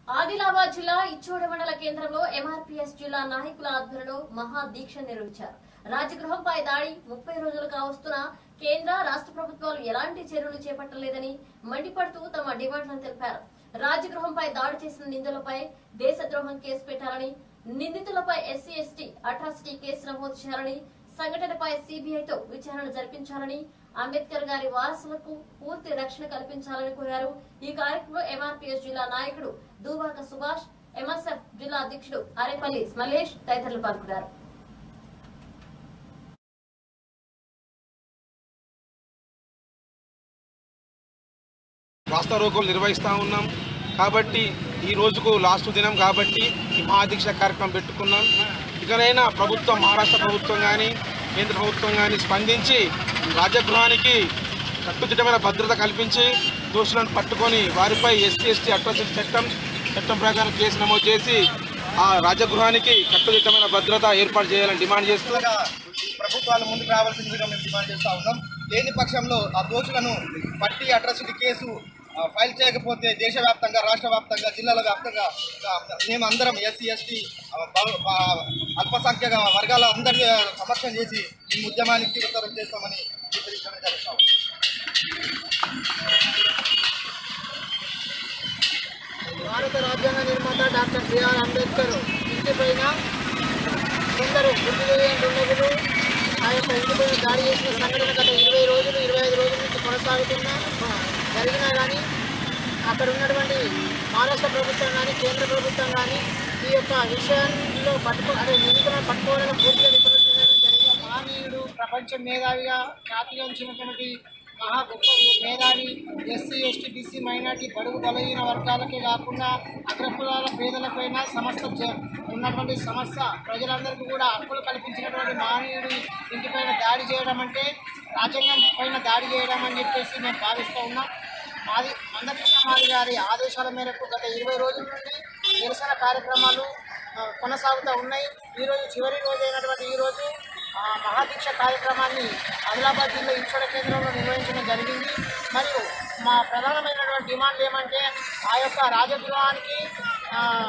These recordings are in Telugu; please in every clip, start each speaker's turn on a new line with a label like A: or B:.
A: ఆదిలాబాద్ జిల్లా ఇచ్చోడ మండల కేంద్రంలో ఎంఆర్పీఎస్ జిల్లా నాయకుల ఆధ్వర్యంలో మహా దీక్ష నిర్వహించారు. రాజగృహంపై దాడి 30 రోజులుగా వస్తున్న కేంద్ర రాష్ట్ర ప్రభుత్వాలు ఎలాంటి చర్యలు చేపట్టలేదని మండిపడుతూ తమ డిమాండ్లను తెలిపారు. రాజగృహంపై దాడి చేసిన నిందితులపై దేశద్రోహం కేసు పెట్టాలని, నిందితులపై ఎస్సీ ఎస్టీ అట్రాసిటీ కేసు నమోదు చేయాలని, సంఘటనపై సిబిఐతో విచారణ జరిపించాలని, అంబేద్కర్ గారి వారసులకు పూర్తి రక్షణ కల్పించాలని కోరారు. ఈ కార్యక్రమంలో ఎంఆర్పీఎస్ జిల్లా నాయకుడు దూబాక సుభాష్, ఎంఎస్ఎఫ్ జిల్లా అధ్యక్షుడు అరేపల్లి మల్లేష్ తదితరులు పాల్గొన్నారు.
B: రాస్తా రోకోలు నిర్వహిస్తూ ఉన్నాం కాబట్టి ఈ రోజుకు లాస్ట్ దినం కాబట్టి ఈ మహాదీక్ష కార్యక్రమం పెట్టుకున్నాం. ఇకనైనా ప్రభుత్వం, మహారాష్ట్ర ప్రభుత్వం కానీ కేంద్ర ప్రభుత్వం కానీ స్పందించి రాజగృహానికి కట్టుదిట్టమైన భద్రత కల్పించి దోషులను పట్టుకొని వారిపై ఎస్సీ ఎస్టీ అట్రాసిటీ చట్టం ప్రకారం కేసు నమోదు చేసి ఆ రాజగృహానికి కట్టుదిట్టమైన భద్రత ఏర్పాటు చేయాలని డిమాండ్ చేస్తూ
C: ప్రభుత్వాలు ముందుకు రావాల్సిందిగా మేము డిమాండ్ చేస్తూ ఉన్నాం. లేని పక్షంలో ఆ దోషులను పట్టి అట్రాసిటీ కేసు ఫైల్ చేయకపోతే దేశవ్యాప్తంగా, రాష్ట్ర వ్యాప్తంగా, జిల్లాల వ్యాప్తంగా మేమందరం ఎస్సీ ఎస్టీ అల్పసంఖ్యాక వర్గాల అందరి సమక్షం చేసి ఈ ఉద్యమానికి తీవ్రతరం చేస్తామని హెచ్చరించడం జరుగుతాం.
D: భారత రాజ్యాంగ నిర్మాత డాక్టర్ బిఆర్ అంబేద్కర్ ఇంటిపైన కొందరు దుండగులు ఆ యొక్క ఇంటిపైన దాడి చేసిన సంఘటన గత 20 రోజులు 25 రోజుల నుంచి జరిగినా కానీ అక్కడ ఉన్నటువంటి మహారాష్ట్ర ప్రభుత్వం కానీ కేంద్ర ప్రభుత్వం కానీ ఈ యొక్క విషయంలో నిందితులను పట్టుకోవాలని పూర్తిగా విఫలం జరిగిన మహనీయుడు, ప్రపంచ మేధావిగా ఖ్యాతిగాంచినటువంటి మహా గొప్ప మేధావి, ఎస్సీ ఎస్టీ బీసీ మైనార్టీ బడుగు బలహీన వర్గాలకే కాకుండా అగ్రకులాల పేదలపైన ఉన్నటువంటి సమస్య ప్రజలందరికీ కూడా హక్కులు కల్పించినటువంటి మహనీయుడి ఇంటిపైన దాడి చేయడం అంటే రాజ్యాంగం పైన దాడి చేయడం అని చెప్పేసి మేము భావిస్తూ ఉన్నాం. మందకృష్ణ మాది గారి ఆదేశాల మేరకు గత 20 రోజుల నుండి నిరసన కార్యక్రమాలు కొనసాగుతూ ఉన్నాయి. ఈరోజు చివరి రోజు అయినటువంటి ఈరోజు మహాదీక్ష కార్యక్రమాన్ని ఆదిలాబాద్ జిల్లా ఇచ్చోడ కేంద్రంలో నిర్వహించడం జరిగింది. మరియు మా ప్రధానమైనటువంటి డిమాండ్లు ఏమంటే ఆ యొక్క రాజగృహానికి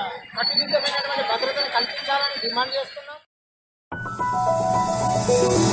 D: కట్టుదిట్టమైనటువంటి భద్రతను కల్పించాలని డిమాండ్ చేస్తున్నాం.